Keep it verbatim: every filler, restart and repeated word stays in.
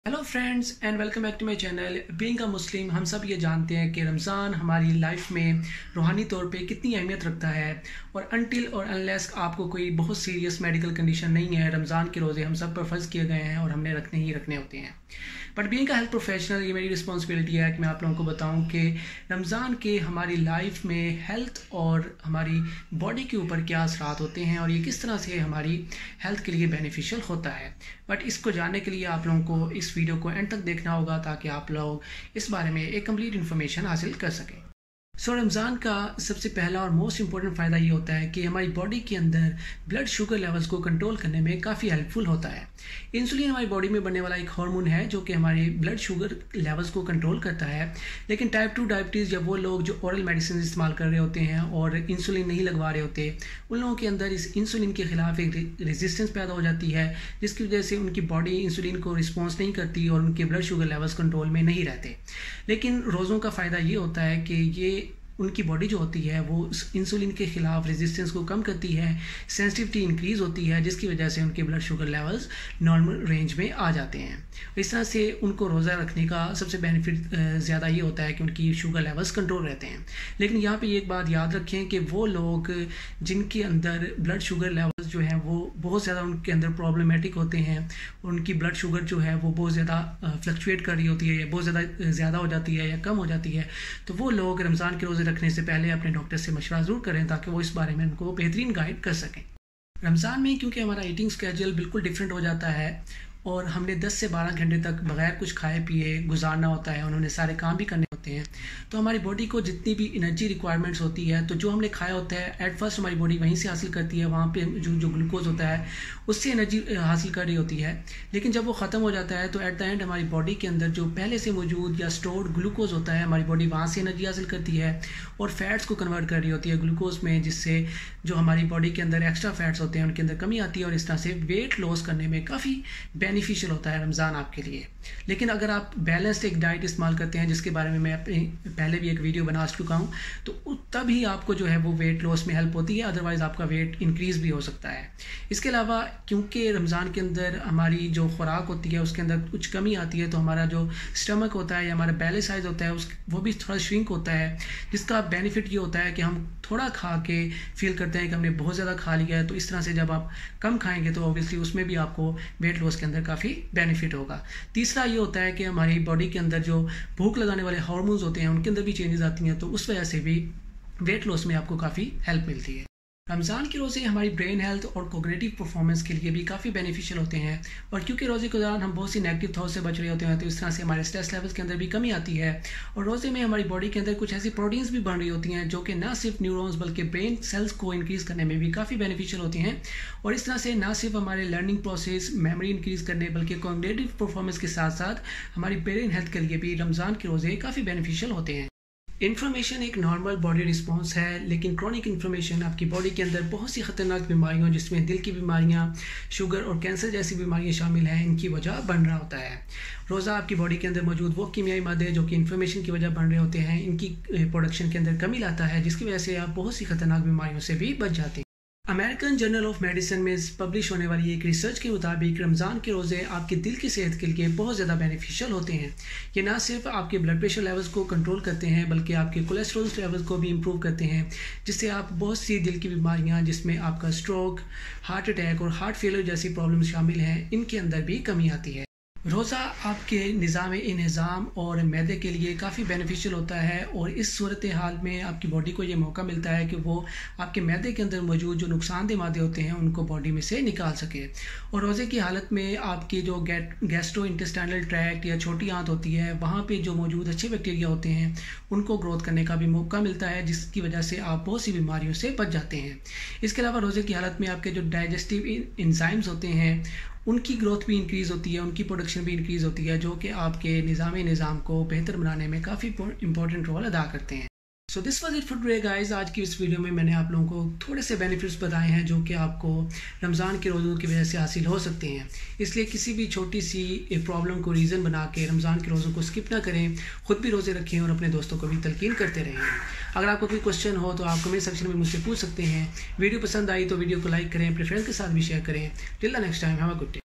Hello friends and welcome back to my channel being a Muslim. हम सब ये जानते हैं कि रमज़ान हमारी लाइफ में रूहानी तौर पे कितनी अहमियत रखता है और अनटिल और अनलेस आपको कोई बहुत सीरियस मेडिकल कंडीशन नहीं है, रमज़ान के रोज़े हम सब पर फ़र्ज़ किए गए हैं और हमने रखने ही रखने होते हैं। But being a health professional ये मेरी रिस्पॉन्सिबिलिटी है कि मैं आप लोगों को बताऊं कि रमज़ान के हमारी लाइफ में हेल्थ और हमारी बॉडी के ऊपर क्या असरात होते हैं और ये किस तरह से हमारी हेल्थ के लिए बेनिफिशियल होता है। बट इसको जानने के लिए आप लोगों को इस वीडियो को एंड तक देखना होगा ताकि आप लोग इस बारे में एक कंप्लीट इन्फॉर्मेशन हासिल कर सकें। सो so, रमज़ान का सबसे पहला और मोस्ट इंपॉर्टेंट फ़ायदा ये होता है कि हमारी बॉडी के अंदर ब्लड शुगर लेवल्स को कंट्रोल करने में काफ़ी हेल्पफुल होता है। इंसुलिन हमारी बॉडी में बनने वाला एक हार्मोन है जो कि हमारे ब्लड शुगर लेवल्स को कंट्रोल करता है। लेकिन टाइप टू डायबिटीज़ या वो लोग जो ओरल मेडिसिन इस्तेमाल कर रहे होते हैं और इंसुलिन नहीं लगवा रहे होते, उन लोगों के अंदर इस इंसुलिन के ख़िलाफ़ एक रेजिस्टेंस पैदा हो जाती है जिसकी वजह से उनकी बॉडी इंसुलिन को रिस्पॉन्स नहीं करती और उनके ब्लड शुगर लेवल्स कंट्रोल में नहीं रहते। लेकिन रोज़ों का फ़ायदा ये होता है कि ये उनकी बॉडी जो होती है वो इंसुलिन के ख़िलाफ़ रेजिस्टेंस को कम करती है, सेंसिटिविटी इंक्रीज़ होती है जिसकी वजह से उनके blood sugar levels normal range में आ जाते हैं। इस तरह से उनको रोज़ा रखने का सबसे बेनिफिट ज़्यादा ये होता है कि उनकी शुगर लेवल्स कंट्रोल रहते हैं। लेकिन यहाँ पे एक बात याद रखें कि वो लोग जिनके अंदर ब्लड शुगर लेवल्स जो हैं वो बहुत ज़्यादा उनके अंदर प्रॉब्लमेटिक होते हैं, उनकी ब्लड शुगर जो है वो बहुत ज़्यादा फ्लक्चुएट कर रही होती है या बहुत ज़्यादा ज़्यादा हो जाती है या कम हो जाती है, तो वो लोग रमज़ान के रोज़े रखने से पहले अपने डॉक्टर से मशवरा ज़रूर करें ताकि वो इस बारे में उनको बेहतरीन गाइड कर सकें। रमज़ान में क्योंकि हमारा ईटिंग स्केड्यूल बिल्कुल डिफरेंट हो जाता है और हमने दस से बारह घंटे तक बगैर कुछ खाए पिए गुजारना होता है, उन्होंने सारे काम भी करने होते हैं, तो हमारी बॉडी को जितनी भी एनर्जी रिक्वायरमेंट्स होती है तो जो हमने खाया होता है एट फर्स्ट हमारी बॉडी वहीं से हासिल करती है, वहाँ पे जो जो ग्लूकोज होता है उससे एनर्जी हासिल कर रही होती है। लेकिन जब वो ख़त्म हो जाता है तो एट द एंड हमारी बॉडी के अंदर जो पहले से मौजूद या स्टोर्ड ग्लूकोज होता है हमारी बॉडी वहाँ से एनर्जी हासिल करती है और फैट्स को कन्वर्ट कर रही होती है ग्लूकोज में, जिससे जो हमारी बॉडी के अंदर एक्स्ट्रा फैट्स होते हैं उनके अंदर कमी आती है और इस तरह से वेट लॉस करने में काफ़ी बेनिफिशियल होता है रमज़ान आपके लिए। लेकिन अगर आप बैलेंस्ड एक डाइट इस्तेमाल करते हैं जिसके बारे में मैं अपने पहले भी एक वीडियो बना चुका हूँ, तो तभी आपको जो है वो वेट लॉस में हेल्प होती है, अदरवाइज़ आपका वेट इंक्रीज़ भी हो सकता है। इसके अलावा क्योंकि रमज़ान के अंदर हमारी जो खुराक होती है उसके अंदर कुछ कमी आती है तो हमारा जो स्टमक होता है या हमारा बेली साइज होता है उस वो भी थोड़ा श्रिंक होता है, जिसका बेनिफिट ये होता है कि हम थोड़ा खा के फील करते हैं कि हमने बहुत ज़्यादा खा लिया है। तो इस तरह से जब आप कम खाएंगे तो ऑब्वियसली उसमें भी आपको वेट लॉस के अंदर काफ़ी बेनिफिट होगा। तीसरा ये होता है कि हमारी बॉडी के अंदर जो भूख लगाने वाले हार्मोन्स होते हैं उनके अंदर भी चेंजेस आती हैं, तो उस वजह से भी वेट लॉस में आपको काफ़ी हेल्प मिलती है। रमज़ान के रोज़े हमारी ब्रेन हेल्थ और कोग्निटिव परफॉर्मेंस के लिए भी काफ़ी बेनिफिशियल होते हैं और क्योंकि रोज़े के दौरान हम बहुत सी नेगेटिव थॉट से बच रहे होते हैं तो इस तरह से हमारे स्ट्रेस लेवल्स के अंदर भी कमी आती है और रोज़े में हमारी बॉडी के अंदर कुछ ऐसी प्रोटीन्स भी बन रही होती हैं जो कि ना सिर्फ न्यूरॉन्स बल्कि ब्रेन सेल्स को इंक्रीज़ करने में भी काफ़ी बेनिफिशियल होती हैं और इस तरह से ना सिर्फ हमारे लर्निंग प्रोसेस मेमोरी इंक्रीज़ करने बल्कि कोग्निटिव परफॉर्मेंस के साथ साथ हमारी ब्रेन हेल्थ के लिए भी रमज़ान के रोज़े काफ़ी बेनिफिशियल होते हैं। इन्फ्लेमेशन एक नॉर्मल बॉडी रिस्पॉन्स है, लेकिन क्रॉनिक इन्फ्लेमेशन आपकी बॉडी के अंदर बहुत सी खतरनाक बीमारियों जिसमें दिल की बीमारियां, शुगर और कैंसर जैसी बीमारियां शामिल हैं, इनकी वजह बन रहा होता है। रोज़ा आपकी बॉडी के अंदर मौजूद वो कीमियाई मादे जो कि इन्फ्लेमेशन की वजह बन रहे होते हैं, इनकी प्रोडक्शन के अंदर कमी लाता है जिसकी वजह से आप बहुत सी खतरनाक बीमारियों से भी बच जाते हैं। अमेरिकन जर्नल ऑफ मेडिसिन में पब्लिश होने वाली एक रिसर्च के मुताबिक रमज़ान के रोज़े आपके दिल की सेहत के लिए बहुत ज़्यादा बेनिफिशियल होते हैं। ये ना सिर्फ आपके ब्लड प्रेशर लेवल्स को कंट्रोल करते हैं बल्कि आपके कोलेस्ट्रॉल लेवल्स को भी इम्प्रूव करते हैं, जिससे आप बहुत सी दिल की बीमारियां जिसमें आपका स्ट्रोक, हार्ट अटैक और हार्ट फेलियर जैसी प्रॉब्लम शामिल हैं, इनके अंदर भी कमी आती है। रोज़ा आपके निज़ाम इंतज़ाम और मैदे के लिए काफ़ी बेनिफिशियल होता है और इस सूरत हाल में आपकी बॉडी को ये मौका मिलता है कि वो आपके मैदे के अंदर मौजूद जो नुकसानदेह मादे होते हैं उनको बॉडी में से निकाल सके और रोज़े की हालत में आपकी जो गैस्ट्रो इंटेस्टाइनल ट्रैक्ट या छोटी आंत होती है वहाँ पे जो मौजूद अच्छे बैक्टीरिया होते हैं उनको ग्रोथ करने का भी मौका मिलता है, जिसकी वजह से आप बहुत सी बीमारियों से बच जाते हैं। इसके अलावा रोज़े की हालत में आपके जो डाइजेस्टिव एंजाइम्स होते हैं उनकी ग्रोथ भी इंक्रीज़ होती है, उनकी प्रोडक्शन भी इंक्रीज़ होती है, जो कि आपके निज़ाम निज़ाम को बेहतर बनाने में काफ़ी इंपॉर्टेंट रोल अदा करते हैं। So this was it for today guys. आज की इस वीडियो में मैंने आप लोगों को थोड़े से बेनिफिट्स बताए हैं जो कि आपको रमज़ान के रोज़ों की वजह से हासिल हो सकते हैं, इसलिए किसी भी छोटी सी प्रॉब्लम को रीज़न बना के रमज़ान के रोज़ों को स्किप ना करें, ख़ुद भी रोज़े रखें और अपने दोस्तों को भी तलकीन करते रहें। अगर आपको कोई क्वेश्चन हो तो आप कमेंट सेक्शन में मुझसे पूछ सकते हैं। वीडियो पसंद आई तो वीडियो को लाइक करें, अपने फ्रेंड्स के साथ भी शेयर करें। Till the next time, have a good day.